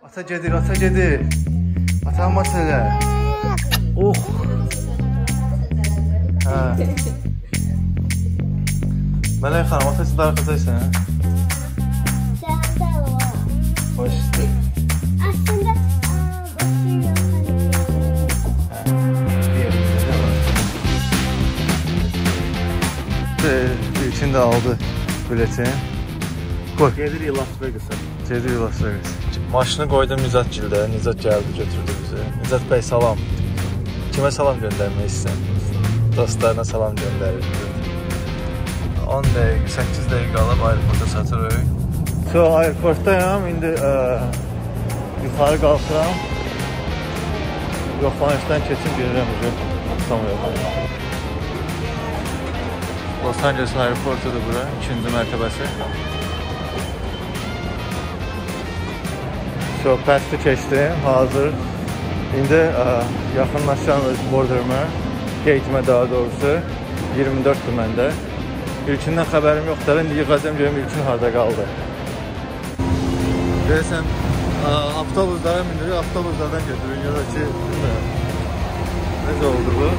Ata gedir, ata gedir. Atam masələ. Oh. Hə. Mələk xanım, atası darıxacaqsan, hə? Səhəndə var. Hoş. Aslında İçində aldı biletin. Qoy. Gedirik Las Vegas'a. Gedirik Las Vegas. Maşını qoydum Nizat gildə. Nizat gəldi, götürdü bizi. Nizat bəy salam. Kimə salam göndərmək istəyirsən? Dostlarına salam göndərir. 10 dəqiqə, 8 dəqiqə qalıb aeroporta çatırıq. Aeroportdayım. İndi yuxarı qalxıram. Yoxlanışdan keçim gedirəm. Los Angeles aeroportudur bura. 2-ci mərtəbəsi. Pəsti keçdim, hazır. İndi yaxınlaşacağım öz border'ıma, gate'imə daha doğrusu. 24'dür məndə. İlkindən xəbərim yoxdur. İndi yığacam görüm ilkin harada qaldı. Görəsən, avtobuslara mindirik, avtobuslardan götürün. Ya da ki, bilmirəm. Necə oldu bu?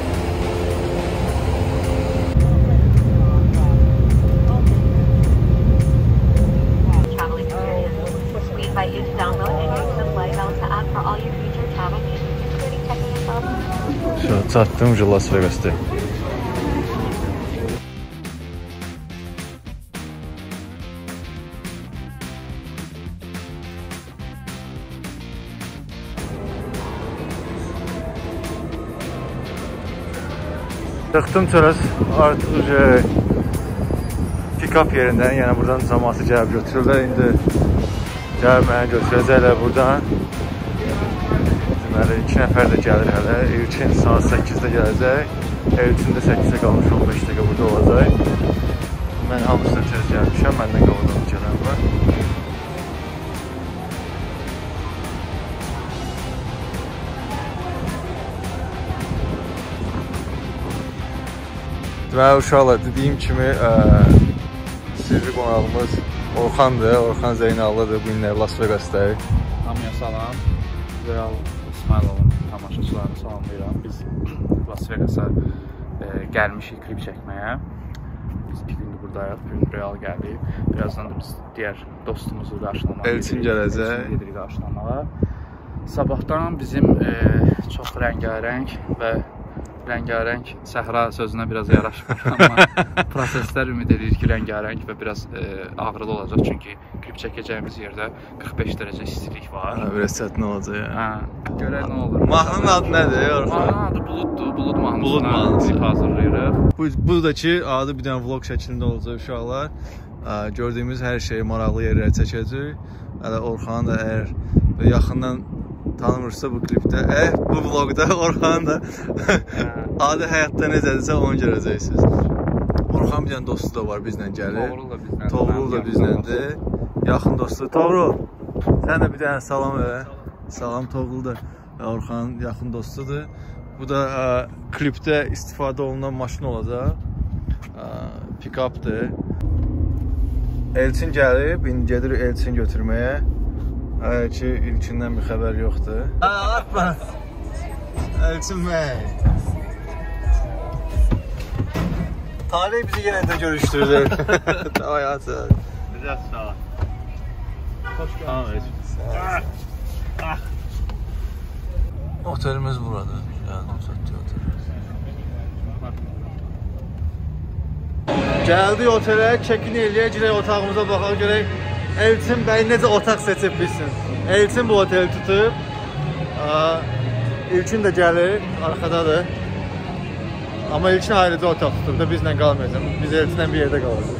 Invite you to download and use the Fly Delta app for all your future travel needs, including checking yourself. Şu çatdım Las Vegas'ta. Çıxdım çölə artıq pick-up yerindən, yəni buradan cəmaatı gəlib götürürlər. İndi gəlib mənə götürəcəklər buradan. Deməli, 2 nəfər də gəlir hələ. İlkin saat 8-də gələcək. İlkin də 8-də qalmış 15 dəqiqə burada olacaq. Mən hamısına tez gəlmişəm. Məndən qavadan gələn var. Deməli, uşaqlar, dediyim kimi sirri qonağımız Orxandır, Orxan Zeynallıdır, bu günlər Las Vegas'dayıq. Hamıya salam, Real İsmailovun tamaşaçılarını salamlayıram. Biz Las Vegas'a gəlmişik klip çəkməyə. Biz 2 gündür buradayıq, bir gün Real gəldik. Birazdan da biz digər dostumuzu qarşılamağa Elçin gələcək. Elçin gedirik qarşılamağa. Sabahdan bizim çox rəngarəng və rəngarəng səhra sözünə biraz yaraşmır, amma proseslər ümid edirik ki, rəngarəng və biraz ağrılı olacaq, çünki klip çəkəcəyimiz yerdə 45 dərəcə istilik var. Biraz çətin olacaq. Görək nə olur. Mahnının adı nədir? Mahnının adı Buluddur, Bulud mahnısına Bulud mahnısı. klip hazırlayırıq. Buradakı adı bir dənə vlog şəklində olacaq uşaqlar. Gördüyümüz hər şeyi maraqlı yerlərə çəkəcək. Hələ Orxanı da əgər yaxından tanımırsa bu klipdə, bu vlogda Orxanın da adi həyatda necədirsə onu görəcəksiniz. Orxan bir dənə dostu da var bizlə gəlir. Toğrul da bizləndir. Yaxın dostu. Toğrul, sən də bir dənə salam elə. Salam, Toğrul da Orxanın yaxın dostudur. Bu da klipdə istifadə olunan maşın olacaq. Pick-updır. Elçin gəlib, indi gedirik Elçin götürməyə. Hələ ki, ilkindən bir xəbər yoxdur. Atma! Elçin bəy! Talih bizi yenə də görüşdürdü. Davay atın. Güzel sağ ol. Hoş geldin. Tamam Elçin. Otelimiz burada. Gəldim, satdı otelimiz. Gəldik otelə, çəkin eləyək, girək otağımıza baxaq, görək Elçin bəy necə otaq seçib bilsin. Elçin bu oteli tutub. İlkin də gəlir, arxadadır. Amma İlkin ayrıca otaq tutub da bizlə qalmayacaq. Biz Elçinlə bir yerdə qalacaq.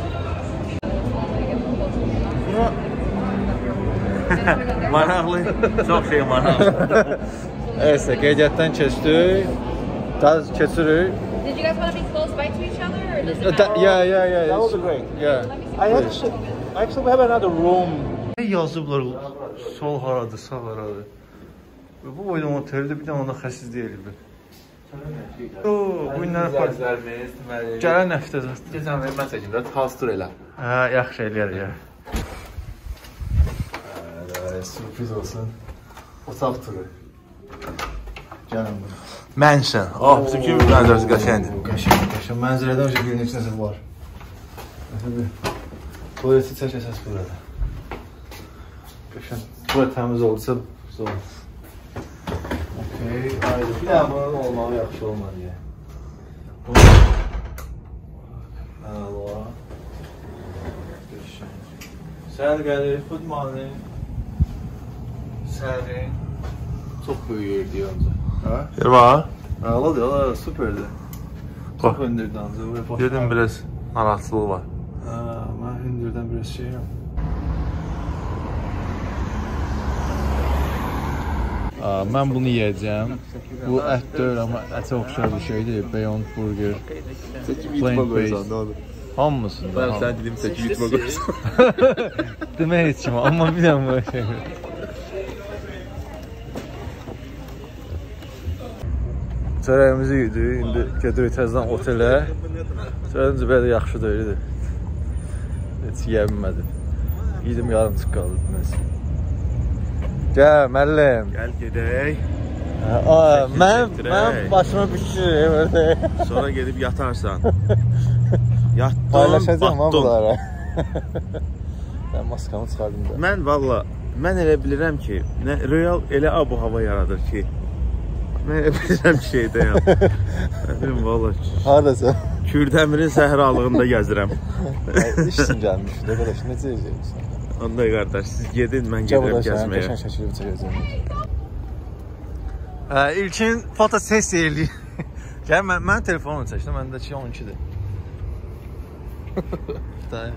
Maraqlı, çox şey maraqlı. Neyse, qeydiyyatdan keçdik. Daha keçirik. Did you guys want to be close by to each other, or does it matter? Yeah. That would be great. Yeah. Actually, we have another room. Ne yazıblar, sol haradır, sağ haradır. Bu boyda otelde bir də onda xəsiz deyil. Bu günlər gələn həftə zaten. Geçen ben çəkimdə house tour elə. Yaxşı eləyər ya. sürpriz olsun. Otaq turu. Gəlin bura. Mansion. Oh, bizim kimi mənzərəsi qəşəngdir. Qəşəng. Mənzərədən öncə bir neçə nəsə var. Məsələn, tualeti çək əsas burada. Qəşəng. Bura təmiz olsa zor. Okey, ayrı. Bir daha bunun olmağı yaxşı olmalı ya. Allah. Sən gəlir, futmanı. Sərin. Çox böyük yerdir ancaq. Ha? Yer var. Allah, süperdir. Çox hündürdür ancaq. Dedim biraz narahatçılığı var. Mən hündürdən biraz şeyim. Mən bunu yiyəcəm. Bu ət deyil, amma ətə oxşar bir şeydir. Beyond Burger. Plant-based. Hamısında. Ben sen dedim seki yutma koysan. Demək heç kim, amma bir dənə bu şey. Çörəyimizi yedik, indi gedirik təzədən otelə. Çörəyimiz belə yaxşı deyildi. Heç yeyə bilmədim. Yedim yarımçıq qaldı. Gəl, müəllim. Gel gedək. Mən başıma bişirir evdə. Sonra gedib yatarsan. Yatdım, Paylaşacağım ha batdım. bunlara. Ben maskamı çıxardım da. Mən elə bilirəm ki, Royal elə abu-hava yaradır ki, mən elə bilirəm ki, şeydəyəm. Mən bilirəm, valla. Haradasın? Kürdəmirin səhralığında gəzirəm. İş üçün gəlmişdir, qardaş, necə yiyəcəksən? Onda qardaş, siz gedin, mən gedirəm gəzməyə. Qəşən şəkilib çəkəcəm. İlkin fotosesiya eləyir. Gəl, mən telefonumu çəkdim, məndəki 12-dir. Dayı.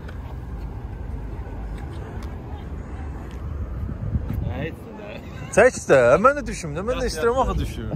Çək istə, mən də düşümdə, mən də istəyirəm axı düşüm.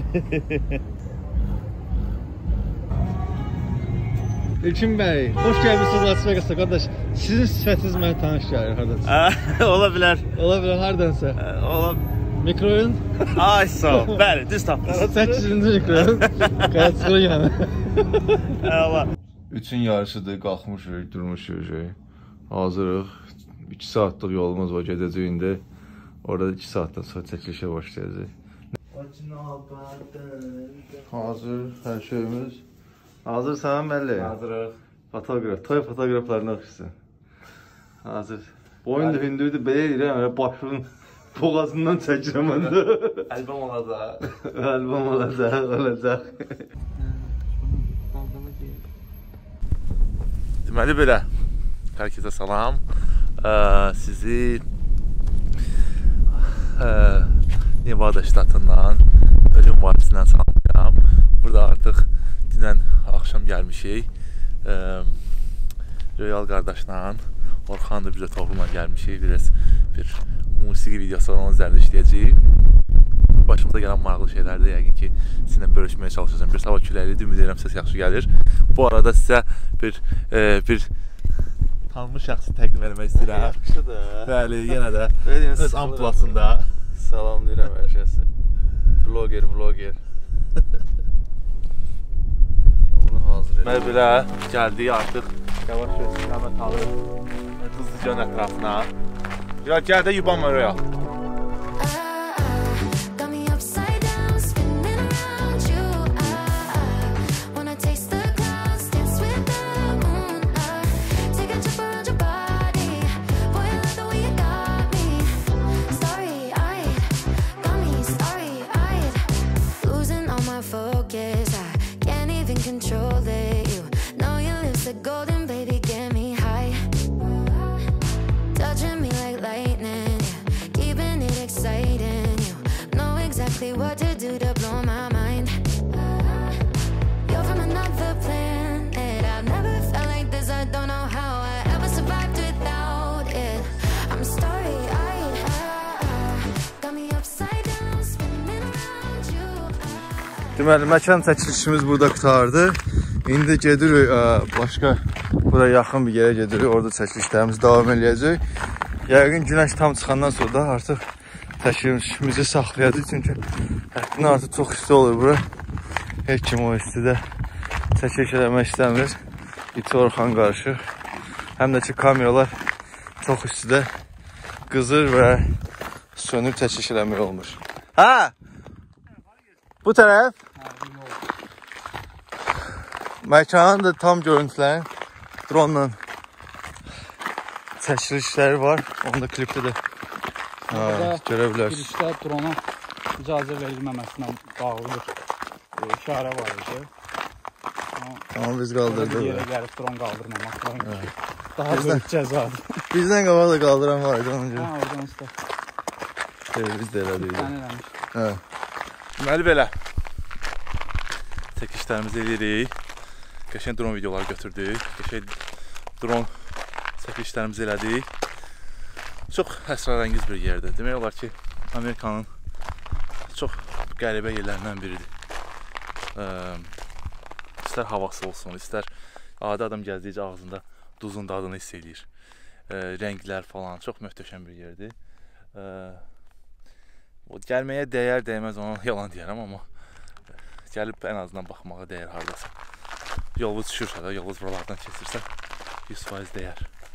İlkin bəy, xoş gəlmişsiniz Las Vegas'a qardaş. Sizin sifətiniz mənə tanış gəlir hardansa. Ola bilər. Ola bilər hardansa. Mikroyun. Ay sağ ol, bəli, düz tapdınız. 8-ci mikroyun. Qayaçıqlı yanı. Allah. Üçün yarısıdır, qalxmışıq, durmuşuq. Hazırıq. 2 saatlıq yolumuz var, gedəcək indi. Orada 2 saatdan sonra çəkilişə başlayacaq. Hazır, hər şeyimiz. Hazır sana Məlli? Hazırıq. Fotoqraf, toy fotoqraflarını oxusun. Hazır. Boyun da hündürdür, belə deyirəm, başının boğazından çəkirəm məndə. Albom olacaq. Albom olacaq. Deməli belə, hər kəsə salam. Sizi Nevada ştatından, ölüm vadisindən salamlayıram. Burada artıq dünən axşam gəlmişik. Royal qardaşla, Orxan da bizə toplumla gəlmişik. Biraz bir musiqi videosu onun üzərində işləyəcəyik. Başımıza gələn maraqlı şeylərdə yəqin ki, sizinlə bölüşməyə çalışacağım. Bir hava küləklidir, ümid edirəm səs yaxşı gəlir. Bu arada sizə bir tanınmış şəxsi təqdim eləmək istəyirəm. Yaxşıdır. Bəli, yenə də öz amplasında. Salamlayıram hər kəsi. Vlogger. Bunu hazır edim. Mən belə gəldik artıq. Yavaş-yavaş istiqamət alır. Hızlıca ətrafına. Ya gəl də yubanma oraya. What to do to blow my mind? You're from another planet. I've never felt like this. I don't know how I ever survived without it. I'm starry-eyed. Got me upside down, spinning around you. Deməli, məkan çəkilişimiz burada qutardı. İndi gedirik başqa bura yaxın bir yerə gedirik. Orada çəkilişlərimiz davam eləyəcək. Yəqin günəş tam çıxandan sonra da artıq təşkilimizi saxlayacaq, çünki həddindən artıq çox isti olur bura. Heç kim o istidə çəkiliş eləmək istəmir. İti Orxan qarışıq. Həm də ki, kameralar çox istidə qızır və sönük çəkiş eləmək olmuş. Hə? Bu tərəf? Məkanın da tam görüntülərin dronla çəkilişləri var. Onu da klipdə də görə bilərsiniz. Girişdə drona icazə verilməməsindən bağlı bir işarə var idi. Amma biz qaldırdıq. Yerə gəlib dron qaldırmamaq var. Daha böyük cəzadır. Bizdən qabaq da qaldıran var idi ona görə. Hə, oradan üstə. Biz də elədik. Sən eləmiş. Hə. Deməli belə. Çəkilişlərimizi edirik. Qəşəng dron videoları götürdük. Qəşəng dron çəkilişlərimizi elədik. Çox əsrarəngiz bir yerdir. Demək olar ki, Amerikanın çox qəribə yerlərindən biridir. İstər havası olsun, istər adi adam gəzdikcə ağzında duzun dadını hiss edir. Rənglər falan çox möhtəşəm bir yerdir. Gəlməyə dəyər, dəyməz ona yalan deyərəm, amma gəlib ən azından baxmağa dəyər hardasa. Yolunuz düşürsə də, yolunuz buralardan keçirsə 100% dəyər.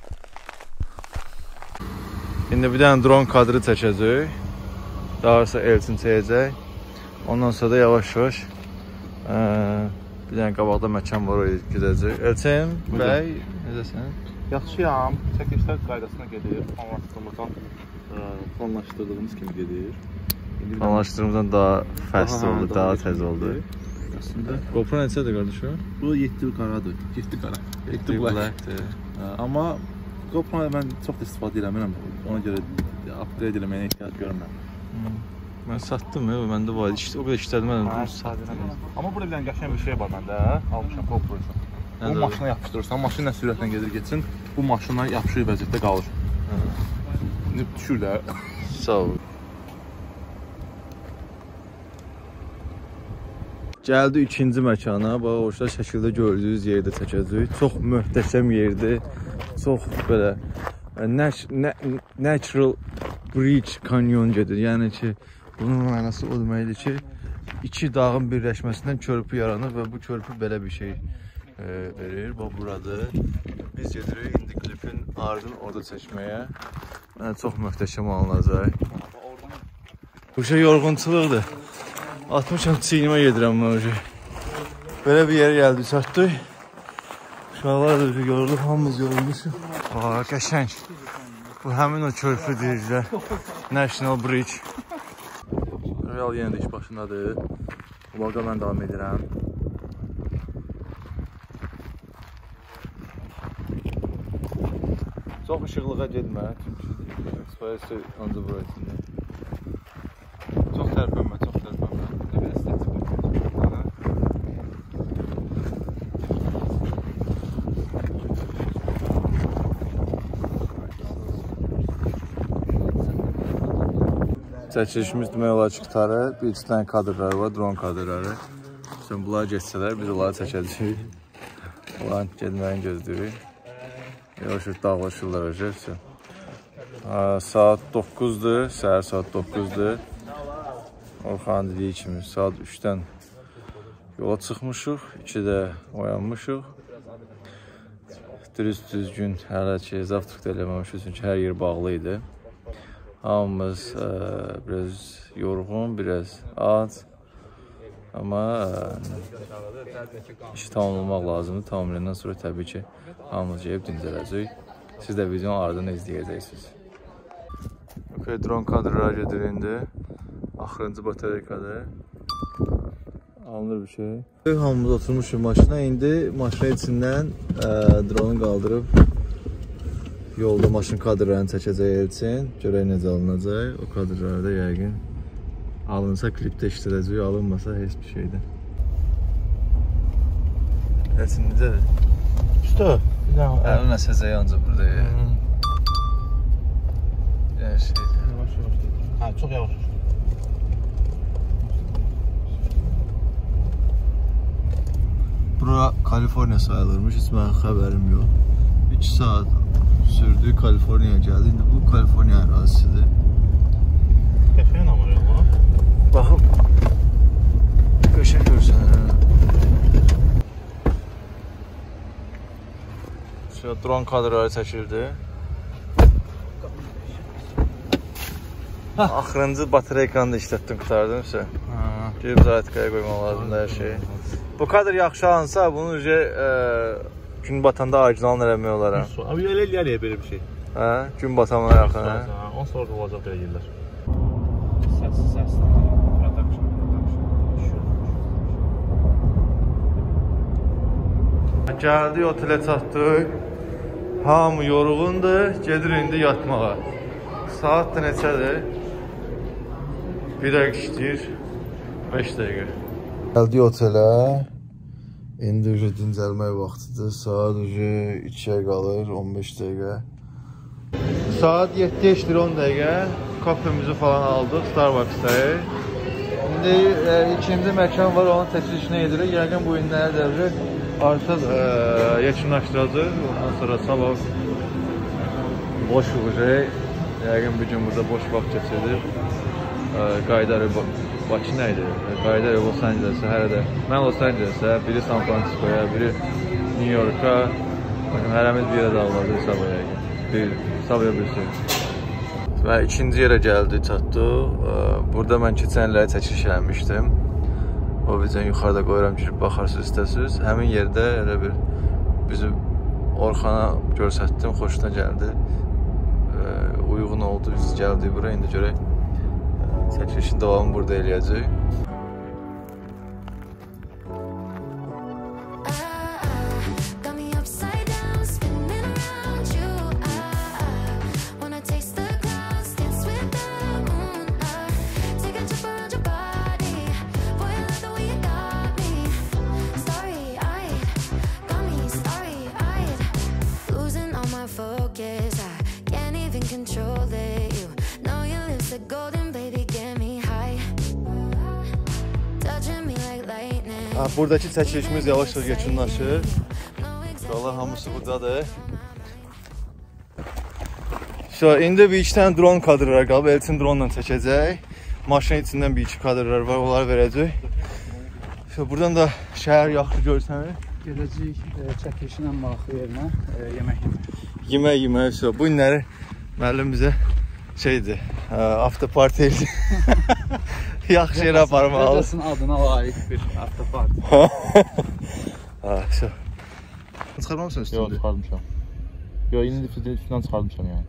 İndi bir dənə dron kadrı çəkəcək. Daha sonra Elçin çəkəcək. Ondan sonra da yavaş-yavaş bir dənə qabaqda məkan var, oraya gedəcək. Elçin bəy, necəsən? Yaxşıyam. Çəkilişlər qaydasına gedir. Planlaşdırdığımız kimi gedir. Planlaşdırdığımızdan daha fast oldu, daha tez oldu. Əslində GoPro neçədir qardaşım? bu 7 qaradır. 7 qara. 7 blackdir. Amma GoPro-ya mən çox da istifadə eləmirəm. Ona görə upgrade eləməyə ehtiyac görmürəm. Mən satdım, məndə var. O qədər işlətmədim. Amma burada bir dənə qəşəng bir şey var məndə. Almışam GoPro-yu. Bu maşına yapışdırırsan, maşın nə sürətlə gedir getsin, bu maşına yapışır vəziyyətdə qalır. Düşür də. Sağ ol. Gəldi ikinci məkana. Bax, orada şəkildə gördüyünüz yerdə çəkəcəyik. Çox möhtəşəm yerdir. Çox belə natural bridge canyon gedir. Yəni ki, bunun mənası o deməkdir ki, iki dağın birləşməsindən körpü yaranır və bu körpü belə bir şey verir. Bax, buradır. Biz gedirik indi klipin ardını orada çəkməyə. Mənə çox möhtəşəm alınacaq. Bu şey yorğunçuluqdur. Atmışam çiynimə gedirəm mən o şey. Belə bir yerə gəldik, çatdıq. Uşaqlar da yorulub, hamımız yorulmuşuq. Qəşəng. Bu həmin o körpü deyirlər. National Bridge. Real yenə də iş başındadır. Vloqa mən davam edirəm. Çox işıqlığa getmə. Ekspresi ancaq burasında. Çox tərpənmə, çox tərpənmə. Bir estetik olmalı. Çəkilişimiz demək olar ki, qutarır. Bir iki dənə kadrları var, dron kadrları. Şimdi bunlar geçsələr, biz onları çəkəcəyik. Onların getməyini gözləyirik. Yavaş-yavaş dağlaşırlar hocam. Saat 9'dur, səhər saat 9'dur. Orxan dediyi kimi saat 3'dən yola çıxmışıq, 2'də oyanmışıq. Düzgün hələ ki, zavtrıq da eləməmişik, çünki hər yer bağlı idi. Hamımız biraz yorğun, biraz ac. Amma işi tamamlamaq lazımdır. Tamamlayandan sonra təbii ki, hamımız gəlib dincələcək. Siz də videonun ardını izləyəcəksiniz. Okay, dron kadrlar gedir indi. Axırıncı batareykadır. Alınır bir şey. Hamımız oturmuşuq maşına. İndi maşına içindən dronu qaldırıb yolda maşın kadrlarını çəkəcək Elçin. Görək necə alınacaq. O kadrları da yəqin alınsa klipdə işlədəcək, alınmasa heç bir şeydir. Elçin necədir? Usta, Əlin əsəcək ancaq burada ya. Yəni şeydir. Yavaş-yavaş gedir. Hə, çox yavaş. Bura Kaliforniya sayılırmış, heç mənim xəbərim yox. 2 saat sürdü, Kaliforniyaya gəldi. İndi bu Kaliforniya ərazisidir. Qəşəng amma yola. Baxın. Qəşəng görsən. Drone kadrları çəkildi. Axırıncı batareykanı da işlətdim, qutardım isə. Girib zaratkaya qoymaq lazımdır hər şeyi. Bu kadar yaxşı alınsa, bunu gün batanda orijinalını eləmək olar. Abi elə eləyər belə bir şey. Hə, gün batamına yaxın, hə? On sonra olacaq belə yerlər. Səssiz. Gəldik, otelə çatdıq. Hamı yorğundur, gedir indi yatmağa. Saat da neçədir? 1 dəqiq işləyir, 5 dəqiqə. Gəldik otelə. İndi dincəlmək vaxtıdır. Saat 2-yə qalır, 15 dəqiqə. Saat 7-yə işləyir, 10 dəqiqə. Kafemizi falan aldıq, Starbucks'dayıq. İndi ikinci məkan var, onun çəkilişini edirik. Yəqin bu günlərə dərəcə artıq yekunlaşdıracaq. Ondan sonra sabah boş olacaq. Yəqin bir gün burada boş vaxt keçirdik. Qayıdarıq, Bakı nə idi? Qayıdarıq Los Angeles'ə, hərədə. Mən Los Angeles'ə, biri San Francisco'ya, biri New York'a. Hərəmiz bir yerə dağılacaq sabah yəqin. Sabah bir şey. Və ikinci yerə gəldi, çatdıq. Burada mən keçən illəri çəkiliş eləmişdim. O videonu yuxarıda qoyuram, girib baxarsınız istəsiniz. Həmin yerdə elə bir bizi Orxana görsətdim, xoşuna gəldi. Uyğun oldu, biz gəldik bura. İndi görək çəkilişin davamını burada eləyəcək. Buradakı çəkilişimiz yavaş-yavaş yekunlaşır. Uşaqlar hamısı buradadır. İndi bir 2 dənə drone kadrlar qalıb. Elçin drone ilə çəkəcək. Maşının içindən bir 2 kadrlar var, onları verəcək. Buradan da şəhər yaxşı görsənir. Gələcək çəkilişin ən maraqlı yerinə yemək. Yemək. Bu günləri müəllim bizə şeydir, avtoparti eləyir. Yaxşı yerə aparmalı. Rəcəsin adına layiq bir avtoparti. Çıxarmamışsın üstündə? Yox, çıxarmışam. Yox, indi üstündən çıxarmışam yəni.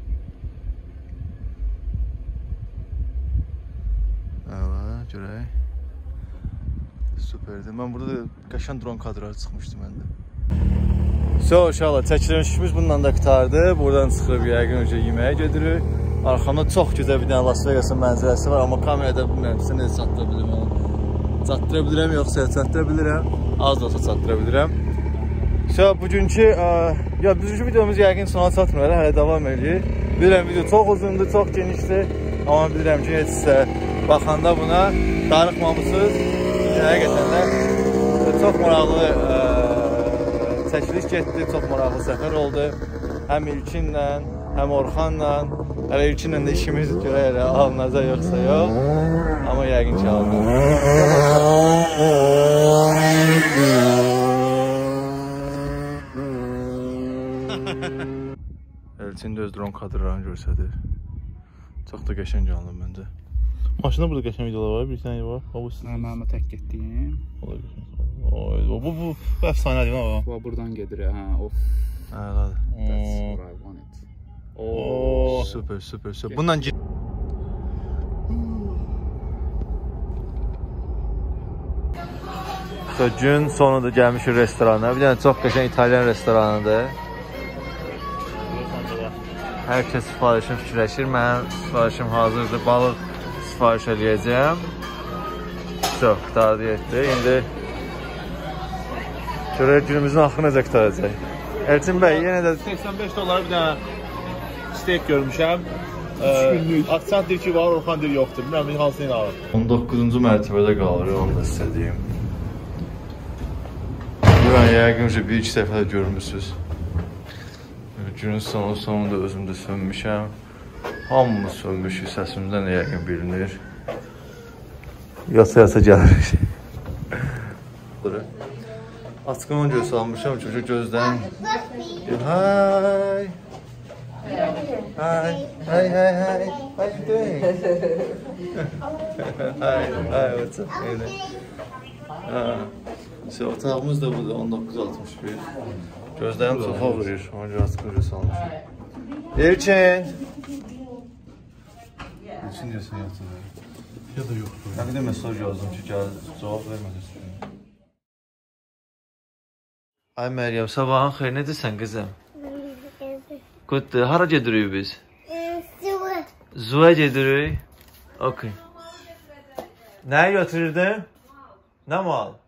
Evet, görək. Süperdir. Mən burada da qəşəng drone kadrları çıxmışdı məndə. Uşaqlar, çəkilişimiz bununla da qutardı. Buradan çıxırıq yəqin önce yeməyə gedirik. Arxamda çox gözəl bir dənə Las Vegas'ın mənzərəsi var, amma kamerada bilmirəm sizə necə çatdıra bilirəm onu. Çatdıra bilirəm, yoxsa çatdıra bilirəm. Az da olsa çatdıra bilirəm. Bugünkü videomuz yəqin sona çatmır, hələ davam edir. Bilirəm, video çox uzundur, çox genişdir. Amma bilirəm ki, heç sizə baxanda buna darıxmamısınız. Həqiqətən də çox maraqlı çəkiliş getdi, çox maraqlı səfər oldu. Həm İlkinlə, həm Orxanla. Hələ İlkinlə də işimiz görək elə alınacaq yoxsa yox. Amma yəqin ki alınacaq. Elçin də öz drone kadrlarını görsədir. Çox da qəşəng alınır məncə. Maşında burada qəşəng videolar var, bir tane var. Məmə tək getdiyim. Bu əfsanədir ha. Bu buradan gedir, hə, of. Elədir. That's what I wanted. Süper. Bundan git. Gün sonunda gəlmişik restorana. Bir dənə çox qəşəng İtalyan restoranıdır. Hər kəs sifarişini fikirləşir. Mənim sifarişim hazırdır. Balıq sifariş eləyəcəm. Çox, qutardı etdi. İndi görək günümüzün axı necə qutaracaq. Elçin bəy, yenə də $85 bir dənə steak görmüşəm. Aksant deyir ki, var, Orxan deyir yoxdur. Bilməm, hansını ilə alır. 19-cu mərtəbədə qalır, onu da sizə deyim. Mən yəqin ki, bir-iki dəfə də görmüşsünüz. Günün sonunda özüm də sönmüşəm. Hamımız sönmüşük, səsimizdən də yəqin bilinir. Yasa gəlirik. Açqımın göz salmışam, çünki gözdən... Hay! Hi. Hi. What you doing? Hi. What's up? İşte otağımız da burada 1961. Gözlerim sofa vuruyor. Ona göre sıkıntı salmışım. Elçin. Elçin diyorsun yoksa da. Ya da yoktu. Ne kadar mesaj yazdım ki cevap vermedi. Ay Meryem, sabahın xeyir, necəsən qızım? Quddur, hara gedirik biz? Zuya gedirik. Okey. Nəyi götürürdün? Nə mal?